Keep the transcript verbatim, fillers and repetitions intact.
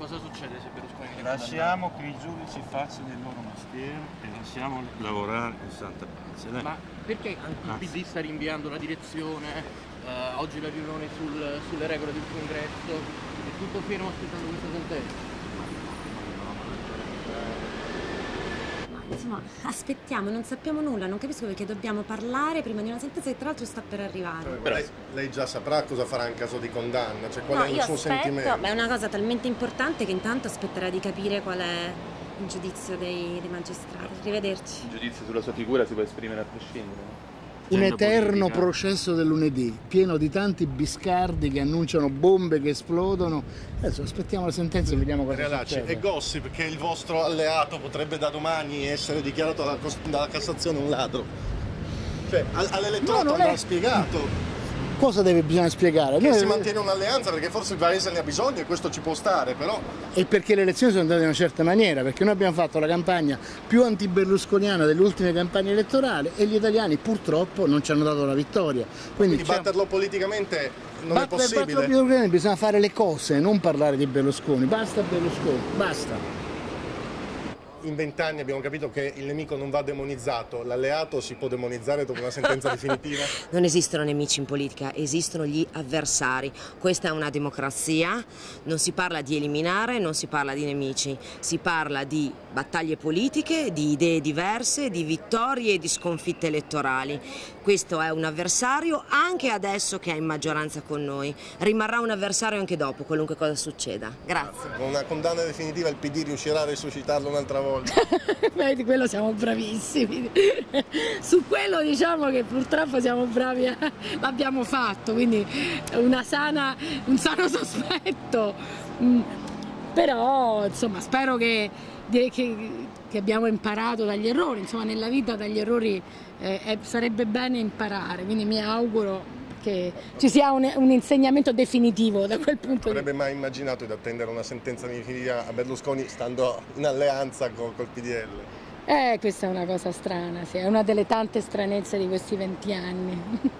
cosa succede se Berlusconi viene Lasciamo che i giudici facciano il loro mestiere e lasciamo lavorare in santa pace. Ma perché il P D sta rinviando la direzione? Uh, oggi la riunione sul, sulle regole del congresso, è tutto fermo aspettando questa sentenza? Insomma, aspettiamo, non sappiamo nulla, non capisco perché dobbiamo parlare prima di una sentenza che tra l'altro sta per arrivare. Però lei, lei già saprà cosa farà in caso di condanna, cioè qual no, è il io suo aspetto, sentimento? Beh, è una cosa talmente importante che intanto aspetterei di capire qual è il giudizio dei, dei magistrati. Arrivederci. Il giudizio sulla sua figura si può esprimere a prescindere, no? Un eterno processo del lunedì, pieno di tanti biscardi che annunciano bombe che esplodono. Adesso aspettiamo la sentenza e vediamo cosa Realacci, succede. è gossip che il vostro alleato potrebbe da domani essere dichiarato dalla, dalla Cassazione un ladro. Cioè, all'elettorato no, andrà è... spiegato. Cosa deve bisogna spiegare? Che Noi... si mantiene un'alleanza perché forse il paese ne ha bisogno e questo ci può stare, però... E perché le elezioni sono andate in una certa maniera, perché noi abbiamo fatto la campagna più anti-berlusconiana delle ultime campagne elettorali e gli italiani purtroppo non ci hanno dato la vittoria. Quindi, Quindi batterlo politicamente non Batter, è possibile. Batterlo politicamente bisogna fare le cose, non parlare di Berlusconi. Basta Berlusconi, basta. In vent'anni abbiamo capito che il nemico non va demonizzato, l'alleato si può demonizzare dopo una sentenza definitiva? Non esistono nemici in politica, esistono gli avversari. Questa è una democrazia, non si parla di eliminare, non si parla di nemici, si parla di battaglie politiche, di idee diverse, di vittorie e di sconfitte elettorali. Questo è un avversario anche adesso che è in maggioranza con noi, rimarrà un avversario anche dopo, qualunque cosa succeda. Grazie. Con una condanna definitiva il P D riuscirà a resuscitarlo un'altra volta? Beh, di quello siamo bravissimi. Su quello diciamo che purtroppo siamo bravi, a... l'abbiamo fatto, quindi una sana, un sano sospetto. Mm. Però insomma spero che, che, che abbiamo imparato dagli errori, insomma nella vita dagli errori eh, sarebbe bene imparare, quindi mi auguro che ci sia un, un insegnamento definitivo da quel punto di vista. Non avrebbe mai immaginato di attendere una sentenza definitiva a Berlusconi stando in alleanza con, col P D L? Eh, questa è una cosa strana, sì, è una delle tante stranezze di questi venti anni.